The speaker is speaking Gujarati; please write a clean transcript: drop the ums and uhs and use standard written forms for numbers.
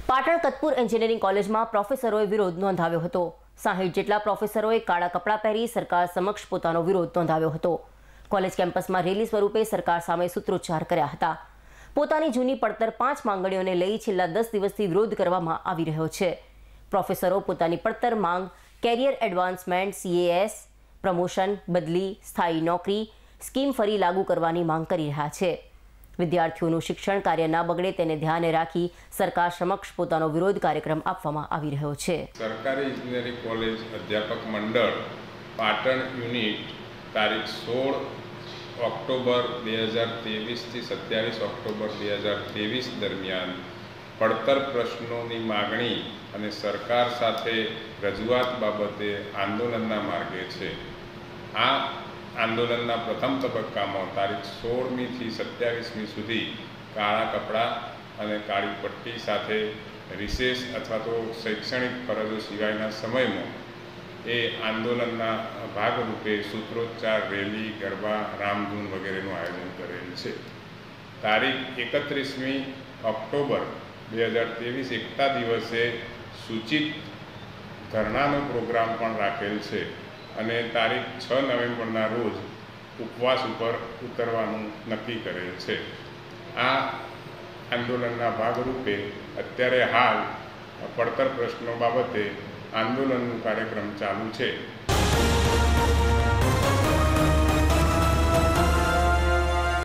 પાટણ કતપુર એન્જિનિયરિંગ કોલેજમાં પ્રોફેસરોએ વિરોધ નોંધાવ્યો હતો। 60 જેટલા પ્રોફેસરોએ કાળા કપડાં પહેરી સરકાર સમક્ષ પોતાનો વિરોધ નોંધાવ્યો હતો। કોલેજ કેમ્પસમાં રેલી સ્વરૂપે સરકાર સામે સૂત્રોચ્ચાર કર્યા હતા। પોતાની જૂની પડતર 5 માંગણીઓને લઈ છેલ્લા 10 દિવસથી વિરોધ કરવામાં આવી રહ્યો છે। પ્રોફેસરો પોતાની પડતર માંગ કેરિયર એડવાન્સમેન્ટ, CAS, પ્રમોશન, બદલી, સ્થાયી નોકરી સ્કીમ ફરી લાગુ કરવાની માંગ કરી રહ્યા છે। વિદ્યાર્થીઓનું શિક્ષણ કાર્ય ન બગડે તેને ધ્યાને રાખી સરકાર સમક્ષ પોતાનો વિરોધ કાર્યક્રમ આપવામાં આવી રહ્યો છે। સરકારી ઇજનેરી કોલેજ અધ્યાપક મંડળ પાટણ યુનિટ તારીખ 16 ઓક્ટોબર 2023 થી 27 ઓક્ટોબર 2023 દરમિયાન પડતર પ્રશ્નોની માગણી અને સરકાર સાથે રજૂઆત બાબતે આંદોલનના માર્ગે છે। આ આંદોલનના પ્રથમ તબક્કામાં તારીખ 16મી થી 27મી સુધી કાળા કપડાં અને કાળી પટ્ટી સાથે રિસેસ અથવા તો શૈક્ષણિક ફરજો સિવાયના સમયમાં એ આંદોલનના ભાગરૂપે સૂત્રોચ્ચાર, રેલી, ગરબા, રામધૂન વગેરેનું આયોજન કરેલ છે। તારીખ 31મી ઓક્ટોબર 2023 એકતા દિવસે સૂચિત ધરણાનો પ્રોગ્રામ પણ રાખેલ છે અને તારીખ 6 નવેમ્બરના રોજ ઉપવાસ ઉપર ઉતરવાનું નક્કી કરેલ છે। આ આંદોલનના ભાગરૂપે અત્યારે હાલ પડતર પ્રશ્નો બાબતે આંદોલનનો કાર્યક્રમ ચાલુ છે।